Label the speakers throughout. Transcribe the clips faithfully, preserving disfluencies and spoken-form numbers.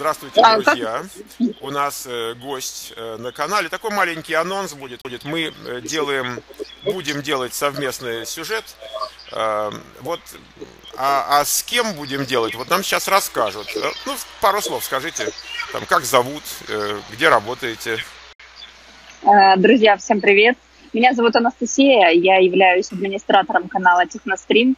Speaker 1: Здравствуйте,
Speaker 2: А, как...
Speaker 1: друзья. У нас э, гость э, на канале. Такой маленький анонс будет. Мы э, делаем, будем делать совместный сюжет. Э, вот, а, а с кем будем делать? Вот нам сейчас расскажут. Э, ну, пару слов скажите. Там, как зовут, э, где работаете?
Speaker 2: Друзья, всем привет. Меня зовут Анастасия. Я являюсь администратором канала Технострим.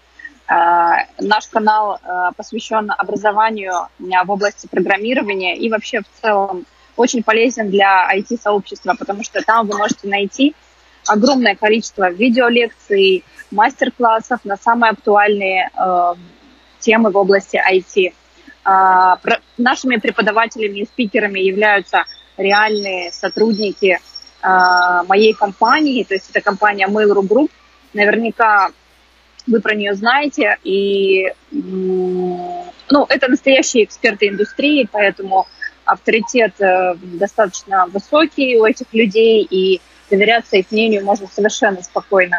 Speaker 2: Наш канал посвящен образованию в области программирования и вообще в целом очень полезен для ай ти-сообщества, потому что там вы можете найти огромное количество видеолекций, мастер-классов на самые актуальные э, темы в области ай ти. Э, про, нашими преподавателями и спикерами являются реальные сотрудники э, моей компании, то есть это компания Mail.ru Group. Наверняка вы про нее знаете, и ну, это настоящие эксперты индустрии, поэтому авторитет э, достаточно высокий у этих людей, и доверяться их мнению можно совершенно спокойно.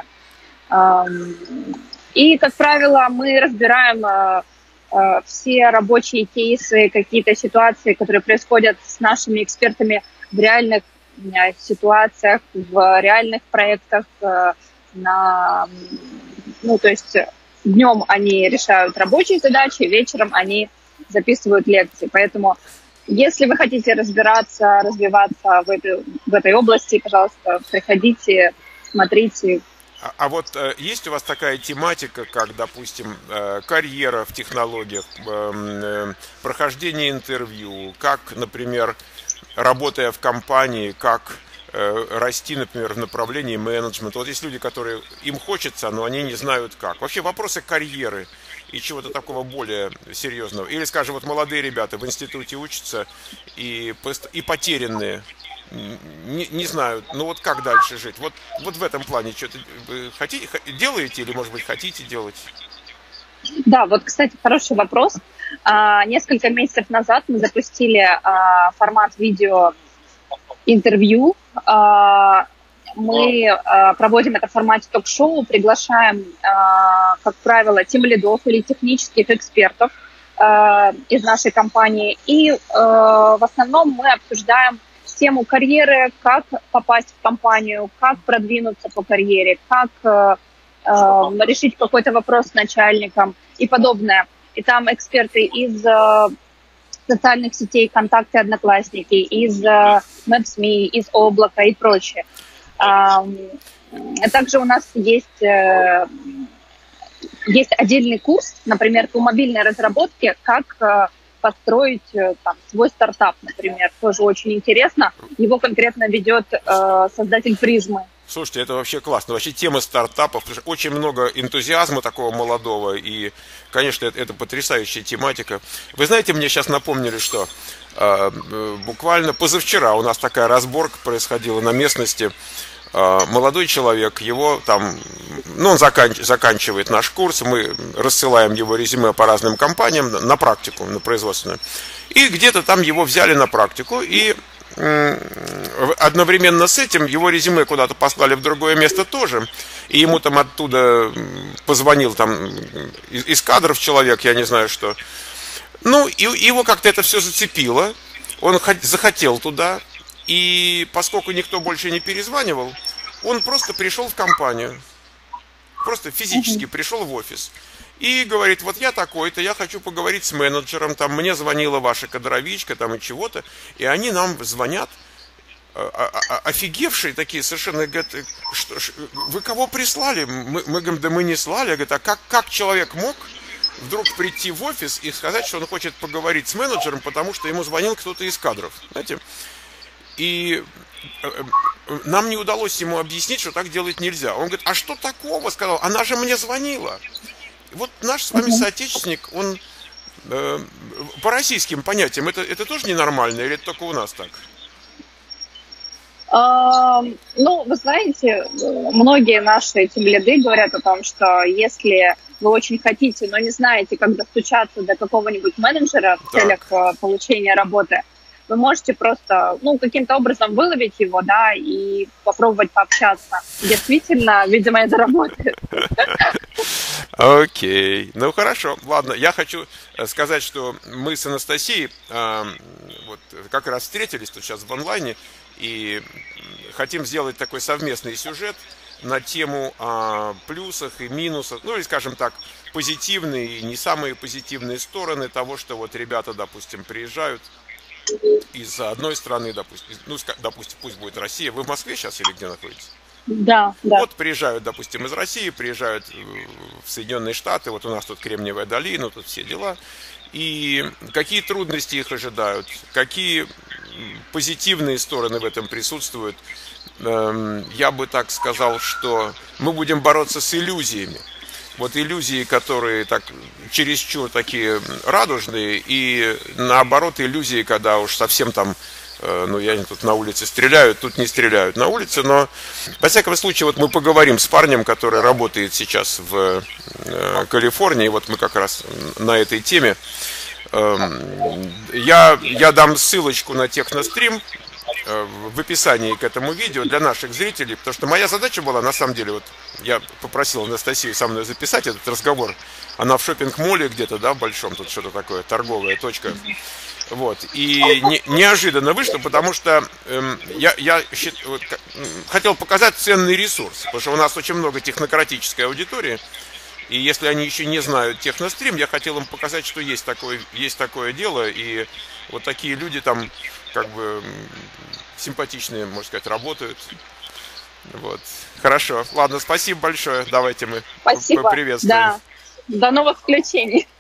Speaker 2: Эм, и, как правило, мы разбираем э, э, все рабочие кейсы, какие-то ситуации, которые происходят с нашими экспертами в реальных э, ситуациях, в реальных проектах, э, на... Ну, то есть днем они решают рабочие задачи, вечером они записывают лекции. Поэтому, если вы хотите разбираться, развиваться в этой, в этой области, пожалуйста, приходите, смотрите.
Speaker 1: А, а вот э, есть у вас такая тематика, как, допустим, э, карьера в технологиях, э, э, прохождение интервью, как, например, работая в компании, как расти, например, в направлении менеджмента. Вот есть люди, которые им хочется, но они не знают как. Вообще вопросы карьеры и чего-то такого более серьезного. Или, скажем, вот молодые ребята в институте учатся и, и потерянные, не, не знают, ну вот как дальше жить. Вот, вот в этом плане что-то хотите, делаете или, может быть, хотите делать?
Speaker 2: Да, вот, кстати, хороший вопрос. А, несколько месяцев назад мы запустили а, формат видео интервью. Мы проводим это в формате ток-шоу, приглашаем, как правило, тимлидов или технических экспертов из нашей компании. И в основном мы обсуждаем тему карьеры, как попасть в компанию, как продвинуться по карьере, как решить какой-то вопрос с начальником и подобное. И там эксперты из социальных сетей, ВКонтакте, Одноклассники, из Maps.me, из Облака и прочее. Также у нас есть, есть отдельный курс, например, по мобильной разработке, как построить там, свой стартап, например. Тоже очень интересно. Его конкретно ведет создатель Призмы.
Speaker 1: Слушайте, это вообще классно. Вообще тема стартапов, очень много энтузиазма такого молодого, и, конечно, это, это потрясающая тематика. Вы знаете, мне сейчас напомнили, что э, буквально позавчера у нас такая разборка происходила на местности. Э, молодой человек, его там, ну, он заканч, заканчивает наш курс, мы рассылаем его резюме по разным компаниям на, на практику, на производственную. И где-то там его взяли на практику, и одновременно с этим его резюме куда-то послали в другое место тоже, и ему там оттуда позвонил там из кадров человек, я не знаю что. Ну, и его как-то это все зацепило, он захотел туда, и поскольку никто больше не перезванивал, он просто пришел в компанию, просто физически пришел в офис. И говорит, вот я такой-то, я хочу поговорить с менеджером, там мне звонила ваша кадровичка, там и чего-то, и они нам звонят, офигевшие такие совершенно, говорят, что, вы кого прислали? Мы, мы говорим, да мы не слали. Я говорю, а как, как человек мог вдруг прийти в офис и сказать, что он хочет поговорить с менеджером, потому что ему звонил кто-то из кадров, знаете? И нам не удалось ему объяснить, что так делать нельзя. Он говорит, а что такого? Сказал, она же мне звонила. Вот наш с вами соотечественник, он э, по российским понятиям, это, это тоже ненормально или это только у нас так?
Speaker 2: А, ну, вы знаете, многие наши тимлиды говорят о том, что если вы очень хотите, но не знаете, как достучаться до какого-нибудь менеджера в целях так. получения работы, вы можете просто, ну, каким-то образом выловить его, да, и попробовать пообщаться. Действительно, видимо, это работает.
Speaker 1: Окей, ну хорошо, ладно, я хочу сказать, что мы с Анастасией э, вот, как раз встретились тут сейчас в онлайне и хотим сделать такой совместный сюжет на тему о плюсах и минусах, ну или, скажем так, позитивные и не самые позитивные стороны того, что вот ребята, допустим, приезжают из одной страны, допустим, ну, допустим, пусть будет Россия. Вы в Москве сейчас или где находитесь?
Speaker 2: Да, да.
Speaker 1: Вот приезжают, допустим, из России, приезжают в Соединенные Штаты, вот у нас тут Кремниевая долина, тут все дела. И какие трудности их ожидают, какие позитивные стороны в этом присутствуют. Я бы так сказал, что мы будем бороться с иллюзиями. Вот иллюзии, которые так чересчур такие радужные, и наоборот иллюзии, когда уж совсем там, ну я тут на улице стреляют, тут не стреляют на улице, но во всяком случае вот мы поговорим с парнем, который работает сейчас в Калифорнии, вот мы как раз на этой теме. Я, я дам ссылочку на Технострим в описании к этому видео для наших зрителей, потому что моя задача была, на самом деле, вот я попросил Анастасию со мной записать этот разговор, она в шоппинг-моле где-то, да, в большом, тут что-то такое, торговая точка, вот, и не, неожиданно вышло, потому что эм, я, я счит, вот, хотел показать ценный ресурс, потому что у нас очень много технократической аудитории, и если они еще не знают Технострим, я хотел им показать, что есть такое, есть такое дело, и вот такие люди там как бы симпатичные, можно сказать, работают. Вот. Хорошо. Ладно, спасибо большое. Давайте мы
Speaker 2: спасибо.
Speaker 1: Поприветствуем.
Speaker 2: Да. До новых включений.